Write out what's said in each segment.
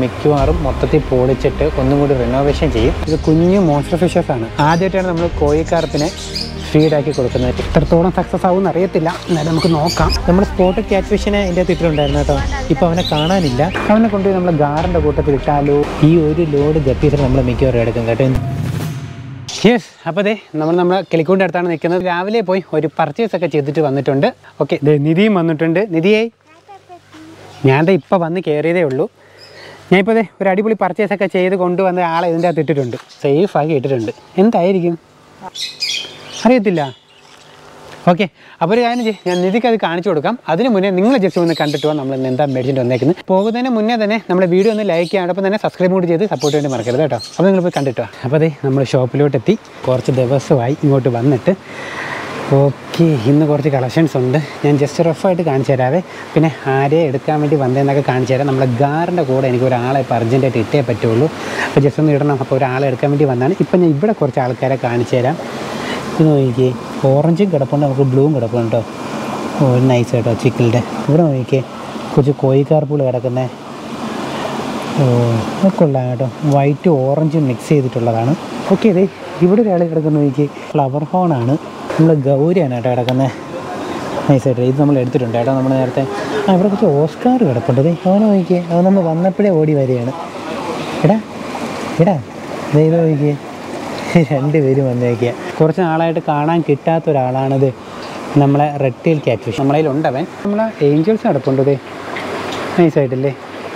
മിക്കവാറും മൊത്തത്തിൽ പൊളിച്ചിട്ട് ഒന്നും കൂടി റിനോവേഷൻ ചെയ്യും. ഇത് കുഞ്ഞു മോൺസ്റ്റർ ഫിഷസ് ആണ്. ആദ്യമായിട്ടാണ് നമ്മൾ കോഴിക്കാർപ്പിനെ ഫീഡാക്കി കൊടുക്കുന്നത്. എത്രത്തോളം സക്സസ് ആവും അറിയത്തില്ല, എന്നാലും നമുക്ക് നോക്കാം. നമ്മൾ സ്പോട്ട് ക്യാറ്റ് ഫിഷിനെ എൻ്റെ ഇട്ടിട്ടുണ്ടായിരുന്നു കേട്ടോ. ഇപ്പോൾ അവനെ കാണാനില്ല. അവനെ കൊണ്ടുപോയി നമ്മൾ ഗാറിൻ്റെ കൂട്ടത്തിൽ ഇട്ടാലോ ഈ ഒരു ലോഡ് ഗപ്പീസിന് നമ്മൾ മിക്കവാറും എടുക്കും കേട്ടോ. യെസ്, അപ്പോൾ അതെ നമ്മൾ കിളിക്കൂടിൻ്റെ അടുത്താണ് നിൽക്കുന്നത്. രാവിലെ പോയി ഒരു പർച്ചേസൊക്കെ ചെയ്തിട്ട് വന്നിട്ടുണ്ട്. ഓക്കെ, നിധിയും വന്നിട്ടുണ്ട്. നിധിയെ ഞാൻ ഇപ്പോൾ വന്ന് കയറിയതേ ഉള്ളൂ. ഞാനിപ്പോൾ ഒരു അടിപൊളി പർച്ചേസൊക്കെ ചെയ്ത് കൊണ്ടുവന്ന ആളെ ഇതിൻ്റെ അകത്ത് ഇട്ടിട്ടുണ്ട്, സേഫാക്കി ഇട്ടിട്ടുണ്ട്. എന്തായിരിക്കും അറിയത്തില്ല. ഓക്കെ, അപ്പോൾ ഒരു കാര്യം ചെയ്യും, ഞാൻ നിധിക്ക് അത് കാണിച്ചു കൊടുക്കാം. അതിന് മുന്നേ നിങ്ങൾ ജസ്റ്റ് ഒന്ന് കണ്ടിട്ട് പോകാം നമ്മൾ ഇന്ന് എന്താ മേടിച്ചിട്ട് വന്നേക്കുന്നത്. പോകുന്നതിന് മുന്നേ തന്നെ നമ്മുടെ വീഡിയോ ഒന്ന് ലൈക്ക് ചെയ്യാനോടൊപ്പം തന്നെ സബ്സ്ക്രൈബ് കൂടി ചെയ്ത് സപ്പോർട്ട് വേണ്ടി മറക്കരുത് കേട്ടോ. അപ്പോൾ നിങ്ങൾ പോയി കണ്ടിട്ടോ. അപ്പോൾ അതെ നമ്മൾ ഷോപ്പിലോട്ടെത്തി. കുറച്ച് ദിവസമായി ഇങ്ങോട്ട് വന്നിട്ട്. ഓക്കെ, ഇന്ന് കുറച്ച് കളക്ഷൻസ് ഉണ്ട്. ഞാൻ ജസ്റ്റ് റഫായിട്ട് കാണിച്ചു തരാവേ. പിന്നെ ആരെ എടുക്കാൻ വേണ്ടി വന്നതെന്നൊക്കെ കാണിച്ചു തരാം. നമ്മുടെ ഗാറിൻ്റെ കൂടെ എനിക്ക് ഒരാളെ ഇപ്പോൾ അർജൻറ്റായിട്ട് ഇട്ടേ പറ്റുള്ളൂ. അപ്പോൾ ജസ്റ്റ് ഒന്ന് ഇടണം. അപ്പോൾ ഒരാളെ എടുക്കാൻ വേണ്ടി വന്നതാണ്. ഇപ്പം ഞാൻ ഇവിടെ കുറച്ച് ആൾക്കാരെ കാണിച്ചു തരാം. ഇത് നോക്കിക്കേ, ഓറഞ്ചും കിടപ്പുണ്ട്, നമുക്ക് ബ്ലൂവും കിടപ്പുണ്ട് കേട്ടോ. ഓ നൈസ് കേട്ടോ ചിക്കിളുടെ. ഇവിടെ നോക്കിക്കേ കുറച്ച് കോഴിക്കാർപ്പുകൾ കിടക്കുന്നത്. ഓ കൊള്ളാം കേട്ടോ. വൈറ്റും ഓറഞ്ചും മിക്സ് ചെയ്തിട്ടുള്ളതാണ്. ഓക്കെ, ഇതേ ഇവിടെ ഒരാൾ കിടക്കുന്ന നോക്കിക്കേ, ഫ്ലവർ ഹോണാണ്. നമ്മൾ ഗൗരിയാണ് കേട്ടോ കിടക്കുന്നത്. നൈസായിട്ട് ഇത് നമ്മൾ എടുത്തിട്ടുണ്ട് കേട്ടോ. നമ്മൾ നേരത്തെ ഇവിടെ കുറച്ച് ഓസ്കാർ കിടപ്പുണ്ട്. അവനെ നോക്കിക്കേ, അത് നമ്മൾ വന്നപ്പോഴേ ഓടി വരികയാണ്. എടാ ഇത് നോക്കിക്കേ, രണ്ടുപേരും വന്നേക്കുക. കുറച്ച് നാളായിട്ട് കാണാൻ കിട്ടാത്ത ഒരാളാണിത്, നമ്മളെ റെഡ് ടെയിൽ ക്യാറ്റ് ഫിഷ്. നമ്മളതിലുണ്ടവൻ. നമ്മളെ ഏഞ്ചൽസ് കിടപ്പുണ്ട്. നൈസായിട്ടല്ലേ,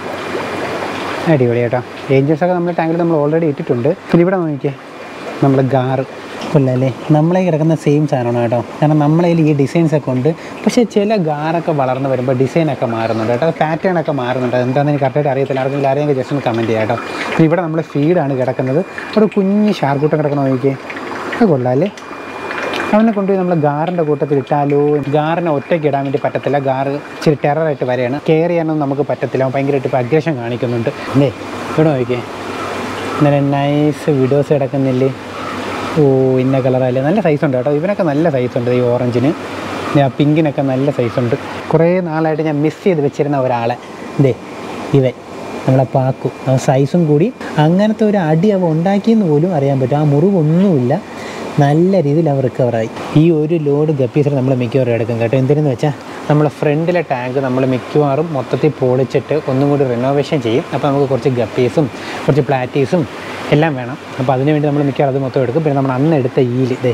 അടിപൊളി കേട്ടോ. ഏഞ്ചൽസൊക്കെ നമ്മുടെ ടാങ്കിൽ നമ്മൾ ഓൾറെഡി ഇട്ടിട്ടുണ്ട്. പിന്നെ ഇവിടെ നോക്കിക്കേ, നമ്മൾ ഗാറ് കൊല്ലല്ലേ, നമ്മളെ കിടക്കുന്ന സെയിം സാധനമാണ് കേട്ടോ. കാരണം നമ്മളതിൽ ഈ ഡിസൈൻസൊക്കെ ഉണ്ട്. പക്ഷേ ചില ഗാറൊക്കെ വളർന്ന് വരുമ്പോൾ ഡിസൈനൊക്കെ മാറുന്നുണ്ട് കേട്ടോ, പാറ്റേണൊക്കെ മാറുന്നുണ്ട്. എന്താണെന്ന് എനിക്ക് കറക്റ്റായിട്ട് അറിയത്തില്ല. ആരെങ്കിലും ജസ്റ്റ് ഒന്ന് കമൻറ്റ് ചെയ്യാം കേട്ടോ. പിന്നെ ഇവിടെ നമ്മൾ ഫീഡാണ് കിടക്കുന്നത്. ഒരു കുഞ്ഞ് ഷാർക്കൂട്ടം കിടക്കുന്ന നോക്കിക്കേ, അത് കൊള്ളാമല്ലേ. അവനെ കൊണ്ടുപോയി നമ്മൾ ഗാറിൻ്റെ കൂട്ടത്തിൽ ഇട്ടാലോ. ഗാറിനെ ഒറ്റയ്ക്ക് ഇടാൻ വേണ്ടി പറ്റത്തില്ല. ഗാറ് ഇച്ചിരി ടെററായിട്ട് വരെയാണ്. കെയർ ചെയ്യാനൊന്നും നമുക്ക് പറ്റത്തില്ല. അവൻ ഭയങ്കരമായിട്ട് ഇപ്പോൾ അഗ്രഷൻ കാണിക്കുന്നുണ്ട്. അല്ലേ, ഇവിടെ നോക്കിക്കേ, ഇന്നലെ നൈസ് വിഡോസ് കിടക്കുന്നില്ലേ. ഓ ഇന്ന കളറല്ലേ, നല്ല സൈസുണ്ട് കേട്ടോ. ഇവനൊക്കെ നല്ല സൈസുണ്ട്. ഈ ഓറഞ്ചിന്, പിങ്കിനൊക്കെ നല്ല സൈസുണ്ട്. കുറേ നാളായിട്ട് ഞാൻ മിസ് ചെയ്ത് വെച്ചിരുന്ന ഒരാളെ ഇവൻ നമ്മളെ പാക്കു. സൈസും കൂടി അങ്ങനത്തെ ഒരു അടി അവ ഉണ്ടാക്കിയെന്ന് പോലും അറിയാൻ പറ്റും. ആ മുറിവൊന്നുമില്ല, നല്ല രീതിയിൽ അവർ റിക്കവറായി. ഈ ഒരു ലോഡ് ഗപ്പീസിന് നമ്മൾ മിക്കവാറും എടുക്കും കേട്ടോ. എന്തിനെന്ന് വെച്ചാൽ നമ്മളെ ഫ്രണ്ടിലെ ടാങ്ക് നമ്മൾ മിക്കവാറും മൊത്തത്തിൽ പൊളിച്ചിട്ട് ഒന്നും കൂടി റിനോവേഷൻ ചെയ്യും. അപ്പോൾ നമുക്ക് കുറച്ച് ഗപ്പീസും കുറച്ച് പ്ലാറ്റീസും എല്ലാം വേണം. അപ്പോൾ അതിന് വേണ്ടി നമ്മൾ മിക്കവാറും അത് മൊത്തം എടുക്കും. പിന്നെ നമ്മൾ അന്ന് എടുത്ത ഈല്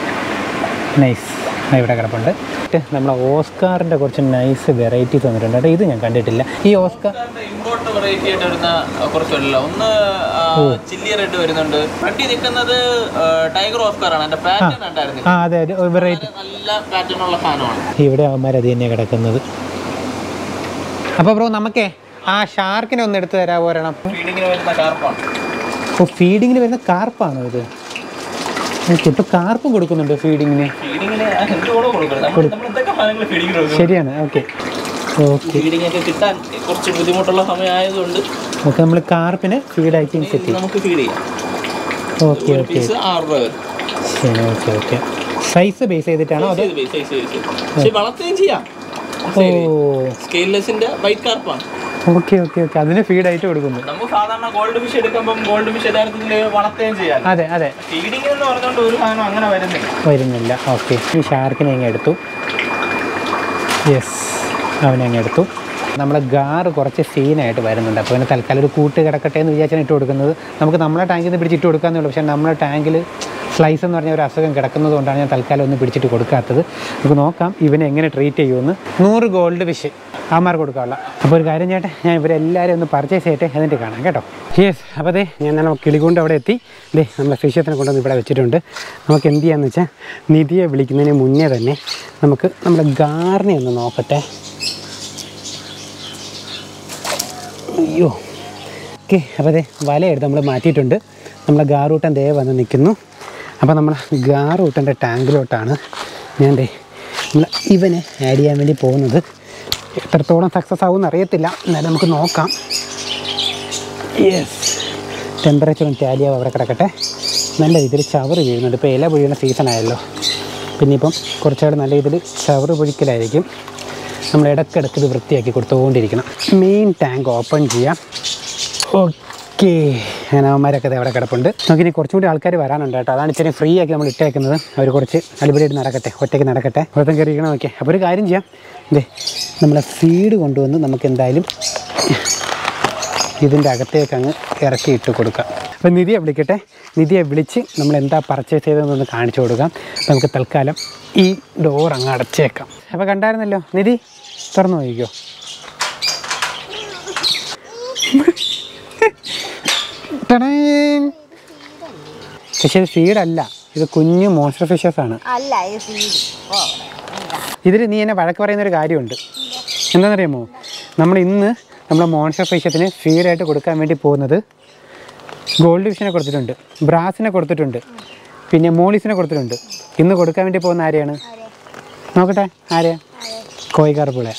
നൈസ് ഇവിടെ കിടപ്പുണ്ട്. നമ്മളെ ഓസ്കാറിൻ്റെ കുറച്ച് നൈസ് വെറൈറ്റീസ് വന്നിട്ടുണ്ട് കേട്ടോ. ഇത് ഞാൻ കണ്ടിട്ടില്ല. ഈ ഓസ്കാർ ഇമ്പോർട്ട് വെറൈറ്റി ആയിട്ട് വരുന്ന കുറച്ചല്ല. ഒന്ന് ചില്ലി റെഡ് വരുന്നുണ്ട്. വണ്ടി നിൽക്കുന്നത് ടൈഗർ ഓസ്കാറാണ്. എൻ്റെ പാറ്റേൺ ഉണ്ടായിരുന്നില്ല. അതെ, വെറൈറ്റി നല്ല പാറ്റേൺ ഉള്ള സാധനമാണ്. ഇവിടെ അവന്മാർ അത് തന്നെയാണ് കിടക്കുന്നത്. അപ്പോൾ ബ്രോ നമുക്കേ ആ ഷാർക്കിനെ ഒന്ന് എടുത്ത് തരാമോ ഒരെണ്ണം? ഫീഡിങ്ങിന് വരുന്ന കാർപ്പാണ്. ഓ ഫീഡിങ്ങിന് വരുന്ന കാർപ്പാണോ ഇത്? ഇപ്പോൾ കാർപ്പ് കൊടുക്കുന്നുണ്ട് ഫീഡിങ്ങിന്. ശരിയാണ്. ഓക്കെ ഫീഡിങ്ങൊക്കെ കിട്ടാൻ കുറച്ച് ബുദ്ധിമുട്ടുള്ള സമയമായതുകൊണ്ട് ഓക്കെ നമ്മൾ കാർപ്പിന് ഫീഡാക്കി സെറ്റ് നമുക്ക് ഫീഡ് ചെയ്യാം. ഓക്കെ ഓക്കെ ശരി. ഓക്കെ ഓക്കെ സൈസ് ബേസ് ചെയ്തിട്ടാണോ അത്? വളർത്തുകയും ചെയ്യാം. സ്കെയിൽലെസിന്റെ വൈറ്റ് കാർപ്പാണ്. ഓക്കെ ഓക്കെ ഓക്കെ അതിന് ഫീഡായിട്ട് കൊടുക്കുന്നു. നമുക്ക് സാധാരണ ഗോൾഡ് ഫിഷ് എടുക്കുമ്പോൾ ഗോൾഡ് ഫിഷ് യഥാർത്ഥത്തിൽ വളർത്തുകയും ചെയ്യാം. അതെ അതെ, ഫീഡിംഗ് എന്ന് പറഞ്ഞുകൊണ്ട് ഒരു സാധനം അങ്ങനെ വരുന്നില്ല. ഓക്കെ, ഈ ഷാർക്കിനെ അങ്ങ് എടുത്തു. യെസ്, അവനെ അങ്ങ് എടുത്തു. നമ്മുടെ ഗാറ് കുറച്ച് സീനായിട്ട് വരുന്നുണ്ട്. അപ്പോൾ അതിന് തൽക്കാലം ഒരു കൂട്ട് കിടക്കട്ടെ എന്ന് വിചാരിച്ചാണ് ഇട്ട് കൊടുക്കുന്നത്. നമുക്ക് നമ്മളെ ടാങ്കിൽ നിന്ന് പിടിച്ചിട്ട് കൊടുക്കാമെന്നേ ഉള്ളൂ. പക്ഷേ നമ്മുടെ ടാങ്കിൽ സ്ലൈസ് എന്ന് പറഞ്ഞ ഒരു അസുഖം കിടക്കുന്നത് കൊണ്ടാണ് ഞാൻ തൽക്കാലം ഒന്നും പിടിച്ചിട്ട് കൊടുക്കാത്തത്. നമുക്ക് നോക്കാം ഇവനെ എങ്ങനെ ട്രീറ്റ് ചെയ്യുമെന്ന്. 100 ഗോൾഡ് ഫിഷ് ആമാർക്ക് കൊടുക്കാനുള്ള. അപ്പോൾ ഒരു കാര്യം ചേട്ടാ, ഞാൻ ഇവരെല്ലാവരും ഒന്ന് പർച്ചേസ് ചെയ്തിട്ട് എന്നിട്ട് കാണാം കേട്ടോ. യെസ്, അപ്പോൾ അതെ ഞാൻ നമ്മൾ കിളികൊണ്ട് അവിടെ എത്തി. നമ്മളെ ഫിഷത്തിനെ കൊണ്ടുവന്ന് ഇവിടെ വെച്ചിട്ടുണ്ട്. നമുക്ക് എന്ത് ചെയ്യാമെന്ന് വെച്ചാൽ നിധിയെ വിളിക്കുന്നതിന് മുന്നേ തന്നെ നമുക്ക് നമ്മുടെ ഗാറിനെ ഒന്ന് നോക്കട്ടെ. അയ്യോ ഓക്കെ, അപ്പോൾ അതെ വലയെടുത്ത് നമ്മൾ മാറ്റിയിട്ടുണ്ട്. നമ്മളെ ഗാറൂട്ടൻ ദേ വന്ന് നിൽക്കുന്നു. അപ്പോൾ നമ്മൾ ഗാറൂട്ടൻ്റെ ടാങ്കിലോട്ടാണ് ഞാൻ നമ്മൾ ഇവനെ ആഡ് ചെയ്യാൻ വേണ്ടി പോകുന്നത്. എത്രത്തോളം സക്സസ് ആവുമെന്ന് അറിയത്തില്ല, എന്നാലും നമുക്ക് നോക്കാം. യെസ്, ടെമ്പറേച്ചറും ടാലിയാവും അവിടെ കിടക്കട്ടെ. നല്ല രീതിയിൽ ചവറ് വീഴുന്നുണ്ട്. ഇപ്പോൾ ഇല പൊഴിയുന്ന സീസണായല്ലോ. പിന്നെ ഇപ്പം കുറച്ചുകൂടെ നല്ല രീതിയിൽ ചവറ് പൊഴിക്കലായിരിക്കും. നമ്മൾ ഇടയ്ക്കിടയ്ക്ക് ഇത് വൃത്തിയാക്കി കൊടുത്തുകൊണ്ടിരിക്കണം. മെയിൻ ടാങ്ക് ഓപ്പൺ ചെയ്യാം. ഓക്കെ, അങ്ങനെ അവന്മാരൊക്കെ അവിടെ കിടപ്പുണ്ട്. നമുക്കിനി കുറച്ചുകൂടി ആൾക്കാർ വരാനുണ്ട് കേട്ടോ. അതാണ് ഇച്ചിരി ഫ്രീ ആക്കി നമ്മൾ ഇട്ടേക്കുന്നത്. അവർ കുറച്ച് അടിപൊളിയായിട്ട് നടക്കട്ടെ, ഒറ്റയ്ക്ക് നടക്കട്ടെ, പുറത്തും കയറിയിരിക്കണം. ഓക്കെ, അപ്പോൾ ഒരു കാര്യം ചെയ്യാം, ഇതേ നമ്മളെ ഫീഡ് കൊണ്ടുവന്ന് നമുക്ക് എന്തായാലും ഇതിൻ്റെ അകത്തേക്ക് അങ്ങ് ഇറക്കി ഇട്ട് കൊടുക്കാം. അപ്പോൾ നിധിയെ വിളിക്കട്ടെ, നിധിയെ വിളിച്ച് നമ്മൾ എന്താ പർച്ചേസ് ചെയ്തതെന്നൊന്ന് കാണിച്ചു കൊടുക്കാം. നമുക്ക് തൽക്കാലം ഈ ഡോർ അങ്ങ് അടച്ചേക്കാം. അപ്പോൾ കണ്ടായിരുന്നല്ലോ, നിധി തുറന്നു നോക്കിക്കോ. പക്ഷേ ഇത് ഫീഡല്ല, ഇത് കുഞ്ഞു മോൺസ്റ്റർ ഫിഷസ് ആണ്. ഇതിൽ നീ എന്നെ വഴക്ക് പറയുന്നൊരു കാര്യമുണ്ട്. എന്താണെന്നറിയാമോ, നമ്മൾ ഇന്ന് നമ്മളെ മോൺസ്റ്റർ ഫിഷത്തിന് ഫീഡായിട്ട് കൊടുക്കാൻ വേണ്ടി പോകുന്നത് ഗോൾഡ് ഫിഷിനെ കൊടുത്തിട്ടുണ്ട്, ബ്രാസിനെ കൊടുത്തിട്ടുണ്ട്, പിന്നെ മോളീസിനെ കൊടുത്തിട്ടുണ്ട്. ഇന്ന് കൊടുക്കാൻ വേണ്ടി പോകുന്ന ആരെയാണ് നോക്കട്ടെ? ആരെയാ? കോഴിക്കാർപ്പുകളെയാണ്.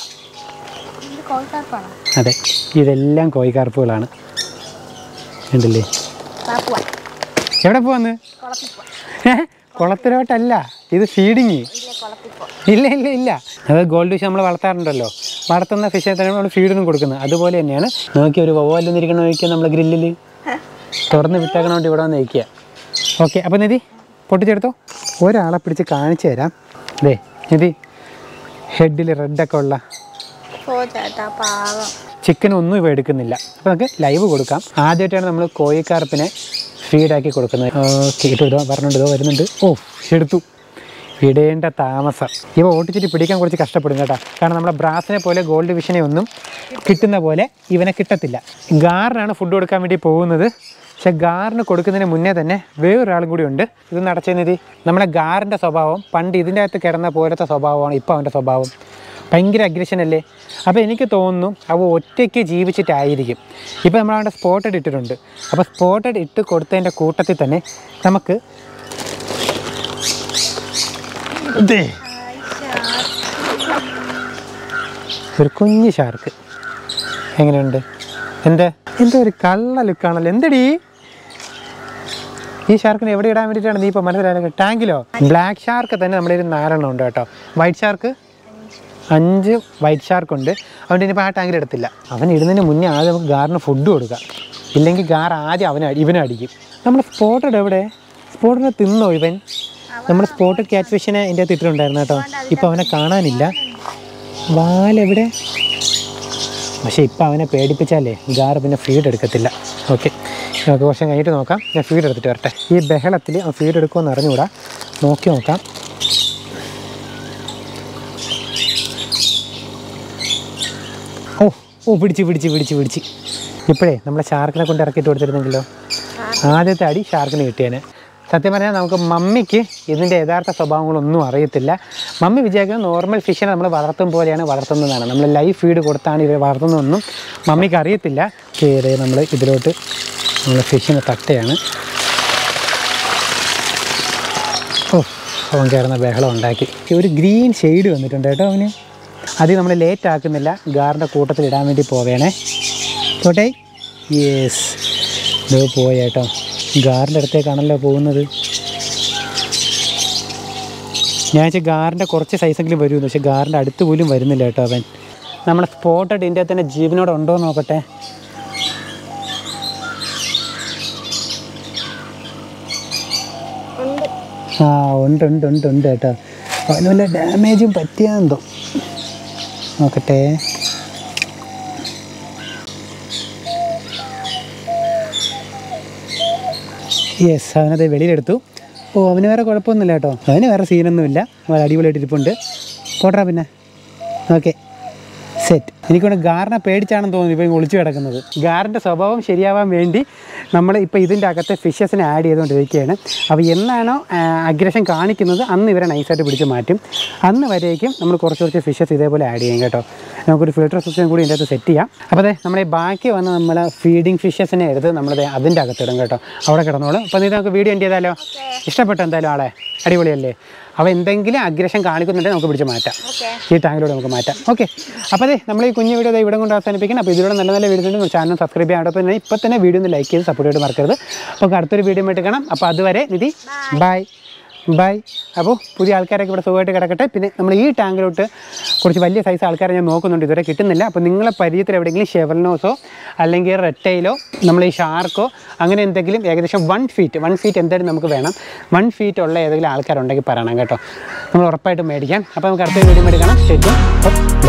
അതെ, ഇതെല്ലാം കോഴിക്കാർപ്പുകളാണ്. ഉണ്ടല്ലേ? എവിടെ പോവാന്ന്? കുളത്തിലോട്ടല്ല, ഇത് ഫീഡിങ്. ഇല്ല ഇല്ല ഇല്ല, അത് ഗോൾഡ് ഫിഷ് നമ്മൾ വളർത്താറുണ്ടല്ലോ, വളർത്തുന്ന ഫിഷിനെ തന്നെ നമ്മൾ ഫീഡൊന്നും കൊടുക്കുന്നത്. അതുപോലെ തന്നെയാണ്. നോക്കി ഒരു വവ്വാലൊന്നും ഇരിക്കണ നോക്കിയാൽ നമ്മൾ ഗ്രില്ലിൽ തുറന്ന് വിട്ടേക്കണോണ്ട് ഇവിടെ വന്ന് വയ്ക്കുക. ഓക്കെ, അപ്പോൾ നിധി പൊട്ടിച്ചെടുത്തോ. ഒരാളെ പിടിച്ച് കാണിച്ചു തരാം. അതെ നിധി, ഹെഡിൽ റെഡൊക്കെ ഉള്ള ചിക്കനൊന്നും ഇവ എടുക്കുന്നില്ല. അപ്പോൾ നമുക്ക് ലൈവ് കൊടുക്കാം. ആദ്യമായിട്ടാണ് നമ്മൾ കോഴിക്കാർപ്പിനെ ഫീഡാക്കി കൊടുക്കുന്നത്. ഓക്കെ, ഇപ്പോൾ ഇതോ പറഞ്ഞുകൊണ്ട് ഇതോ വരുന്നുണ്ട്. ഓ, എടുത്തു. ഇടേണ്ട താമസം. ഇവ ഓട്ടിച്ചിട്ട് പിടിക്കാൻ കുറച്ച് കഷ്ടപ്പെടും കേട്ടോ. കാരണം നമ്മുടെ ബ്രാസിനെ പോലെ ഗോൾഡ് ഫിഷിനെ ഒന്നും കിട്ടുന്ന പോലെ ഇവനെ കിട്ടത്തില്ല. ഗാറിനാണ് ഫുഡ് കൊടുക്കാൻ വേണ്ടി പോകുന്നത്. പക്ഷെ ഗാറിന് കൊടുക്കുന്നതിന് മുന്നേ തന്നെ വേറൊരാളും കൂടി ഉണ്ട്. ഇത് നടച്ചെന്നിധി, നമ്മുടെ ഗാറിൻ്റെ സ്വഭാവം പണ്ട് ഇതിൻ്റെ അകത്ത് കിടന്ന പോലത്തെ സ്വഭാവമാണ് ഇപ്പോൾ അവൻ്റെ സ്വഭാവം. ഭയങ്കര അഗ്രഷൻ അല്ലേ? അപ്പോൾ എനിക്ക് തോന്നുന്നു അവ ഒറ്റയ്ക്ക് ജീവിച്ചിട്ടായിരിക്കും. ഇപ്പോൾ നമ്മളവിടെ സ്പോട്ടഡ് ഇട്ടിട്ടുണ്ട്. അപ്പോൾ സ്പോട്ടഡ് ഇട്ട് കൊടുത്തതിൻ്റെ കൂട്ടത്തിൽ തന്നെ നമുക്ക് ഒരു കുഞ്ഞ് ഷാർക്ക്. എങ്ങനെയുണ്ട്? എന്തോ ഒരു കള്ള ലുക്കാണല്ലോ. എന്തടി ഈ ഷാർക്കിന് എവിടെ ഇടാൻ വേണ്ടിയിട്ടാണ് നീ ഇപ്പോൾ മനസ്സിലായത്? ടാങ്കിലോ? ബ്ലാക്ക് ഷാർക്ക് തന്നെ നമ്മുടെ ഒരു 4 എണ്ണം ഉണ്ട് കേട്ടോ. വൈറ്റ് ഷാർക്ക് 5 വൈറ്റ് ഷാർക്കുണ്ട്. അതുകൊണ്ട് ഇനിയിപ്പോൾ ആ ടാങ്കിൽ എടുത്തില്ല. അവൻ ഇടുന്നതിന് മുന്നേ ആദ്യം നമുക്ക് ഗാറിന് ഫുഡ് കൊടുക്കാം. ഇല്ലെങ്കിൽ ഗാർ ആദ്യം ഇവനെ അടിക്കും. നമ്മൾ സ്പോട്ടഡ് എവിടെ? സ്പോട്ടിനെ തിന്നോ ഇവൻ? നമ്മൾ സ്പോട്ടഡ് ക്യാറ്റ് ഫിഷിനെ എൻ്റെ അകത്ത് ഇട്ടിട്ടുണ്ടായിരുന്നു കേട്ടോ. ഇപ്പോൾ അവനെ കാണാനില്ല. വാലെവിടെ? പക്ഷേ ഇപ്പോൾ അവനെ പേടിപ്പിച്ചാലേ ഗാർ പിന്നെ ഫീഡ് എടുക്കത്തില്ല. ഓക്കെ, നമുക്ക് കുറച്ച് കഴിഞ്ഞിട്ട് നോക്കാം. ഞാൻ ഫീഡ് എടുത്തിട്ട് വരട്ടെ. ഈ ബഹളത്തിൽ അവൻ ഫീഡ് എടുക്കുമെന്ന് അറിഞ്ഞുകൂടാ. നോക്കി നോക്കാം. ഓ പിടിച്ച് ഇപ്പോഴേ നമ്മളെ ഷാർക്കിനെ കൊണ്ട് ഇറക്കിയിട്ട് കൊടുത്തിരുന്നെങ്കിലോ ആദ്യത്തെ അടി ഷാർക്കിന് കിട്ടിയേനെ. സത്യം പറഞ്ഞാൽ നമുക്ക് മമ്മിക്ക് ഇതിൻ്റെ യഥാർത്ഥ സ്വഭാവങ്ങളൊന്നും അറിയത്തില്ല. മമ്മി വിചാരിക്കുന്നത് നോർമൽ ഫിഷിനെ നമ്മൾ വളർത്തും പോലെയാണ് വളർത്തുന്നതാണ്. നമ്മൾ ലൈവ് ഫീഡ് കൊടുത്താണ് ഇവർ വളർത്തുന്നതൊന്നും മമ്മിക്ക് അറിയത്തില്ല. ചെയ്ത് നമ്മൾ ഇതിലോട്ട് നമ്മൾ ഫിഷിനെ തട്ടയാണ്. ഓ, അവൻ കയറുന്ന ബഹളം ഉണ്ടാക്കി. ഒരു ഗ്രീൻ ഷെയ്ഡ് വന്നിട്ടുണ്ട് കേട്ടോ അവന്. അത് നമ്മൾ ലേറ്റ് ആക്കുന്നില്ല, ഗാറിൻ്റെ കൂട്ടത്തിൽ ഇടാൻ വേണ്ടി പോവേണേ. കോട്ടെ, യെസ്, ഇത് പോയി കേട്ടോ. ഗാറിൻ്റെ അടുത്തേക്കാണല്ലോ പോകുന്നത്. ഞാൻ വെച്ചാൽ ഗാറിൻ്റെ കുറച്ച് സൈസെങ്കിലും വരുമെന്ന്. പക്ഷേ ഗാറിൻ്റെ അടുത്ത് പോലും വരുന്നില്ല കേട്ടോ അവൻ. നമ്മുടെ സ്പോട്ടഡ് ഇന്ത്യയിൽ തന്നെ ജീവനോടെ ഉണ്ടോ നോക്കട്ടെ. ആ ഉണ്ട് കേട്ടോ. അവന് വല്ല ഡാമേജും പറ്റിയാന്തോ നോക്കട്ടെ. യെസ്, അവനത് വെളിയിലെടുത്തു. ഓ, അവന് വേറെ കുഴപ്പമൊന്നുമില്ല കേട്ടോ. അവന് വേറെ സീനൊന്നുമില്ല. അവൻ അടിപൊളിയായിട്ട് ഇരിപ്പുണ്ട്. പോട്ടാ പിന്നെ. Okay, set. എനിക്കൊണ്ട് ഗാറിനെ പേടിച്ചാണെന്ന് തോന്നുന്നു ഇപ്പോൾ ഒളിച്ചു കിടക്കുന്നത്. ഗാറിൻ്റെ സ്വഭാവം ശരിയാവാൻ വേണ്ടി നമ്മൾ ഇപ്പോൾ ഇതിൻ്റെ അകത്തെ ഫിഷസിനെ ആഡ് ചെയ്തുകൊണ്ടിരിക്കുകയാണ്. അപ്പോൾ എന്നാണോ അഗ്രഷൻ കാണിക്കുന്നത് അന്ന് ഇവരെ നൈസായിട്ട് പിടിച്ച് മാറ്റും. അന്ന് വരേക്കും നമ്മൾ കുറച്ച് ഫിഷസ് ഇതേപോലെ ആഡ് ചെയ്യും കേട്ടോ. നമുക്കൊരു ഫിൽട്ടർ സിസ്റ്റം കൂടി ഇതിൻ്റെ അകത്ത് സെറ്റ് ചെയ്യാം. അപ്പോൾ അതെ, നമ്മളെ ബാക്കി വന്ന് നമ്മൾ ഫീഡിങ് ഫിഷസിനെ എടുത്ത് നമ്മളത് അതിൻ്റെ അകത്തിടും കേട്ടോ. അവിടെ കിടന്നോളും. അപ്പോൾ ഇത് നമുക്ക് വീഡിയോ എൻഡ് ചെയ്താലോ? ഇഷ്ടപ്പെട്ടു എന്തായാലും ആളെ? അടിപൊളിയല്ലേ? അപ്പോൾ എന്തെങ്കിലും അഗ്രഷൻ കാണിക്കുന്നുണ്ടെങ്കിൽ നമുക്ക് പിടിച്ച് മാറ്റാം. ഈ ടാങ്കിലൂടെ നമുക്ക് മാറ്റാം. ഓക്കെ, അപ്പോൾ അതെ, നമ്മൾ ഈ കുഞ്ഞു വീഡിയോ ഇവിടെ കൊണ്ട് അവസാനിപ്പിക്കണം. അപ്പോൾ ഇതിലൂടെ നല്ല വീഡിയോ ഉണ്ട്. ചാനൽ സബ്സ്ക്രൈബ് ചെയ്യാം. അതോടൊപ്പം തന്നെ ഇപ്പോൾ തന്നെ വീഡിയോ ഒന്ന് ലൈക്ക് ചെയ്ത് സപ്പോർട്ട് ചെയ്ത് മറക്കരുത്. അപ്പോൾ അടുത്തൊരു വീഡിയോ ആയിട്ട് കാണാം. അപ്പോൾ അതുവരെ നിധി, ബൈ. ബൈ. അപ്പോൾ പുതിയ ആൾക്കാരൊക്കെ ഇവിടെ സുഖമായിട്ട് കിടക്കട്ടെ. പിന്നെ നമ്മൾ ഈ ടാങ്കിലോട്ട് കുറച്ച് വലിയ സൈസ് ആൾക്കാരെ ഞാൻ നോക്കുന്നുണ്ട്, ഇതുവരെ കിട്ടുന്നില്ല. അപ്പോൾ നിങ്ങളെ പരിചയത്തിൽ എവിടെയെങ്കിലും ഷെവർനോസോ അല്ലെങ്കിൽ റെറ്റൈലോ നമ്മൾ ഈ ഷാർക്കോ അങ്ങനെ എന്തെങ്കിലും ഏകദേശം 1 ഫീറ്റ് എന്തായാലും നമുക്ക് വേണം. 1 ഫീറ്റ് ഉള്ള ഏതെങ്കിലും ആൾക്കാരുണ്ടെങ്കിൽ പറയണം കേട്ടോ, നമ്മൾ ഉറപ്പായിട്ട് മേടിക്കാം. അപ്പോൾ നമുക്ക് അടുത്ത വീഡിയോ എടുക്കണം. ശരി.